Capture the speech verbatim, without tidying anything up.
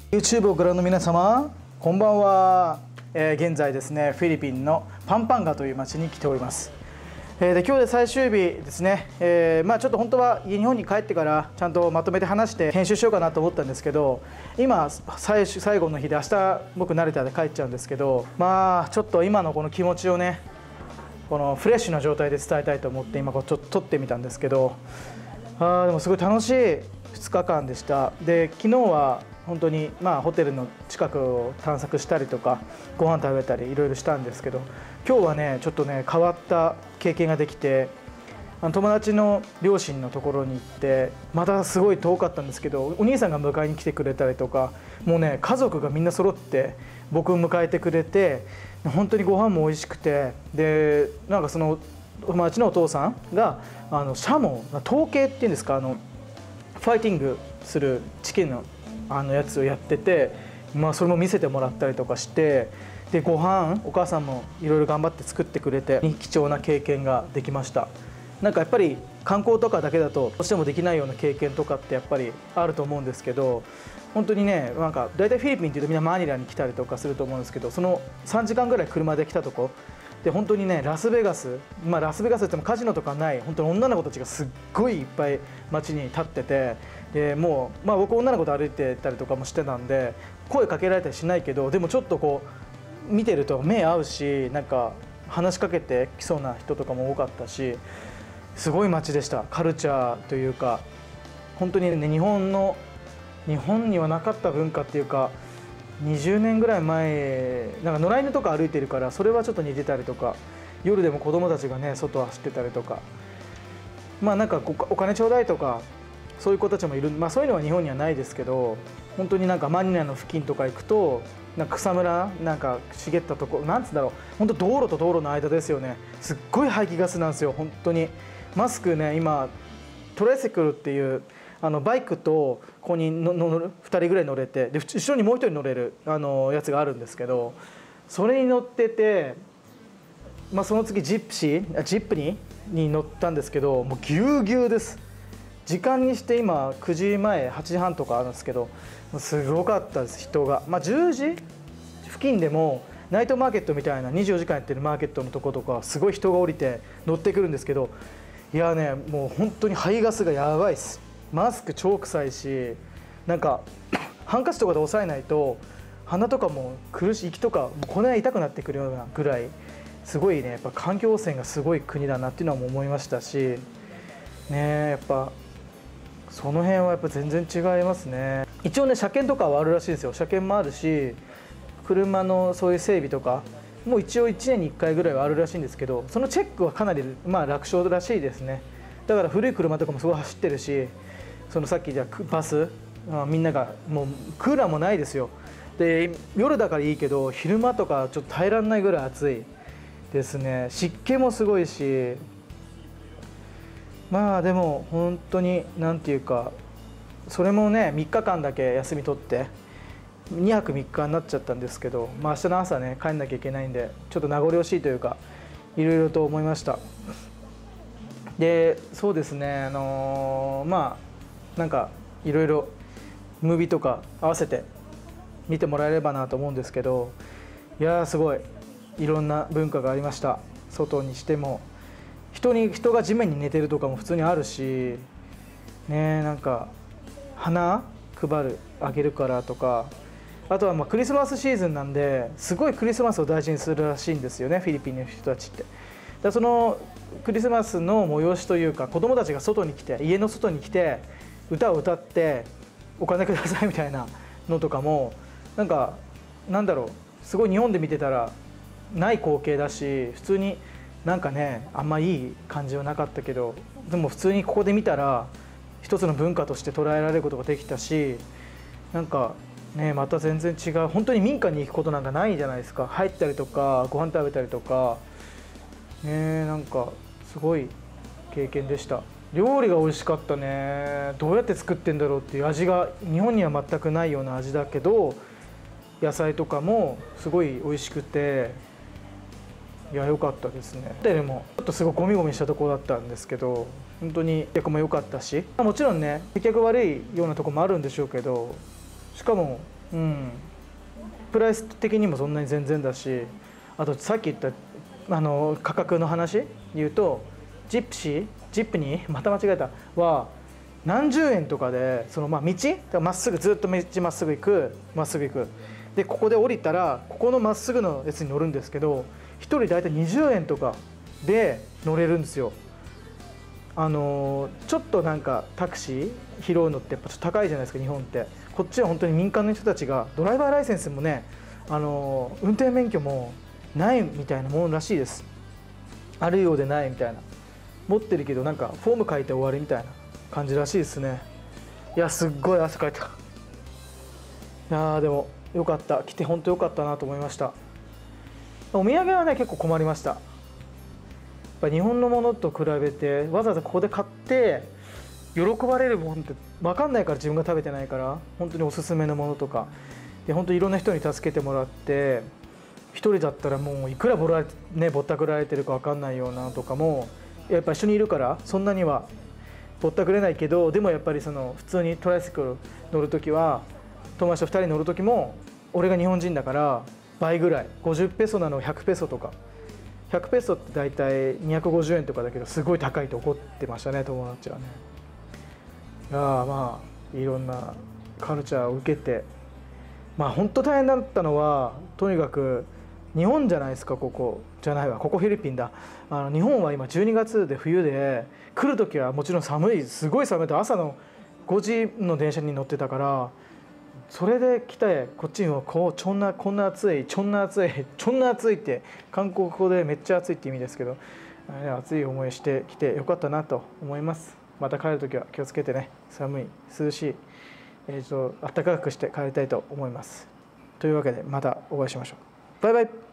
YouTube をご覧の皆様、こんばんは。えー、現在ですね、フィリピンのパンパンガという町に来ております。えー、で今日で最終日ですね。えー、まあちょっと本当は日本に帰ってからちゃんとまとめて話して編集しようかなと思ったんですけど、今最最後の日で明日僕成田で帰っちゃうんですけど、まあちょっと今のこの気持ちをね、このフレッシュな状態で伝えたいと思って今こうちょっと撮ってみたんですけど、あーでもすごい楽しいふつかかんでした。で昨日は本当にまあホテルの近くを探索したりとかご飯食べたりいろいろしたんですけど、今日はねちょっとね変わった経験ができて、あの友達の両親のところに行って、またすごい遠かったんですけどお兄さんが迎えに来てくれたりとか、もうね家族がみんな揃って僕を迎えてくれて、本当にご飯も美味しくて、でなんかその友達のお父さんがあのシャモ統計っていうんですか、あのファイティングするチキンのあのやつをやってて、まあ、それも見せてもらったりとかして、でご飯お母さんもいろいろ頑張って作ってくれて貴重な経験ができました。なんかやっぱり観光とかだけだとどうしてもできないような経験とかってやっぱりあると思うんですけど、本当にねなんか大体フィリピンっていうとみんなマニラに来たりとかすると思うんですけど、そのさんじかんぐらい車で来たとこで、本当にねラスベガス、まあ、ラスベガスってもカジノとかない本当に女の子たちがすっごいいっぱい街に立ってて、でもう、まあ、僕女の子と歩いてたりとかもしてたんで声かけられたりしないけど、でもちょっとこう見てると目合うし、なんか話しかけてきそうな人とかも多かったし、すごい街でした。カルチャーというか本当にね、日本の日本にはなかった文化っていうか、にじゅうねんぐらい前なんか野良犬とか歩いてるから、それはちょっと似てたりとか、夜でも子供たちがね外走ってたりとか、まあなんかお金ちょうだいとかそういう子たちもいる、まあそういうのは日本にはないですけど、本当になんかマニラの付近とか行くとなんか草むらなんか茂ったところ、なんつうんだろう、本当道路と道路の間ですよね。すっごい排気ガスなんですよ本当に。マスクね、今トライセクルっていうあのバイクとここにの乗るふたりぐらい乗れて、で後ろにもうひとり乗れるあのやつがあるんですけど、それに乗ってて、まあ、その次ジップシージップニーに乗ったんですけど、もうぎゅうぎゅうです。時間にして今くじまえはちじはんとかあるんですけど、すごかったです人が。まあ、じゅうじ付近でもナイトマーケットみたいなにじゅうよじかんやってるマーケットのとことかすごい人が降りて乗ってくるんですけど、いやねもう本当に排ガスがやばいです。マスク超臭いし、なんかハンカチとかで押さえないと鼻とかも苦しい、息とかこの辺痛くなってくるようなぐらいすごいね、やっぱ環境汚染がすごい国だなっていうのは思いましたしね、やっぱその辺はやっぱ全然違いますね。一応ね車検とかはあるらしいですよ。車検もあるし、車のそういう整備とかもう一応いちねんにいっかいぐらいはあるらしいんですけど、そのチェックはかなりまあ楽勝らしいですね。だから古い車とかもすごい走ってるし、そのさっきじゃバスみんながもうクーラーもないですよ。で夜だからいいけど昼間とかちょっと耐えられないぐらい暑いですね。湿気もすごいし、まあでも本当に何ていうか、それもねみっかかんだけ休み取ってにはくみっかになっちゃったんですけど、まあ明日の朝ね帰んなきゃいけないんでちょっと名残惜しいというかいろいろと思いました。でそうですね、あのー、まあなんかいろいろムービーとか合わせて見てもらえればなと思うんですけど、いやーすごいいろんな文化がありました。外にしても人に人が地面に寝てるとかも普通にあるしね、なんか花配るあげるからとか、あとはまあクリスマスシーズンなんですごいクリスマスを大事にするらしいんですよね、フィリピンの人たちって。だそのクリスマスの催しというか、子どもたちが外に来て家の外に来て歌を歌ってお金くださいみたいなのとかも、なんかなんだろう、すごい日本で見てたらない光景だし、普通になんかねあんまいい感じはなかったけど、でも普通にここで見たら一つの文化として捉えられることができたし、なんかねまた全然違う、本当に民家に行くことなんかないじゃないですか。入ったりとかご飯食べたりとかね、なんかすごい経験でした。料理が美味しかったね。どうやって作ってんだろうっていう味が日本には全くないような味だけど、野菜とかもすごい美味しくて、いや良かったですね。でもちょっとすごいゴミゴミしたところだったんですけど、本当に接客も良かったし、もちろんね接客悪いようなところもあるんでしょうけど、しかもうん、プライス的にもそんなに全然だし、あとさっき言ったあの価格の話で言うと、ジップシージップニーまた間違えたは何十円とかで、そのまあ道まっすぐずっと道まっすぐ行くまっすぐ行くで、ここで降りたらここのまっすぐのやつに乗るんですけど、ひとり大体にじゅうえんとかで乗れるんですよ。あのちょっとなんかタクシー拾うのってやっぱちょっと高いじゃないですか日本って。こっちは本当に民間の人たちがドライバーライセンスもね、あの運転免許もないみたいなものらしいです。あるようでないみたいな、持ってるけどなんかフォーム書いて終わりみたいな感じらしいですね。いやすっごい汗かいた。いやーでもよかった、来て本当よかったなと思いました。お土産はね結構困りました。やっぱ日本のものと比べてわざわざここで買って喜ばれるものって分かんないから、自分が食べてないから。本当におすすめのものとかで本当にいろんな人に助けてもらって、一人だったらもういくらぼら、ね、ぼったくられてるか分かんないようなのとかもやっぱ一緒にいるからそんなにはぼったくれないけど、でもやっぱりその普通にトライシクル乗るときは友達とふたり乗るときも俺が日本人だから倍ぐらい、ごじゅうペソなのひゃくペソとか、ひゃくペソって大体にひゃくごじゅうえんとかだけどすごい高いと怒ってましたね友達はね。いやまあいろんなカルチャーを受けて、まあ本当大変だったのはとにかく日本じゃないですか、ここじゃないわ、ここフィリピンだ。あの日本は今じゅうにがつで冬で、来る時はもちろん寒い、すごい寒いと、朝のごじの電車に乗ってたから、それで来てこっちにはこうちょんなこんな暑いちょんな暑いちょんな暑いって韓国語でめっちゃ暑いって意味ですけど、暑い思いしてきてよかったなと思います。また帰る時は気をつけてね、寒い涼しい、えー、ちょっと暖かくして帰りたいと思います。というわけでまたお会いしましょう。バイバイ。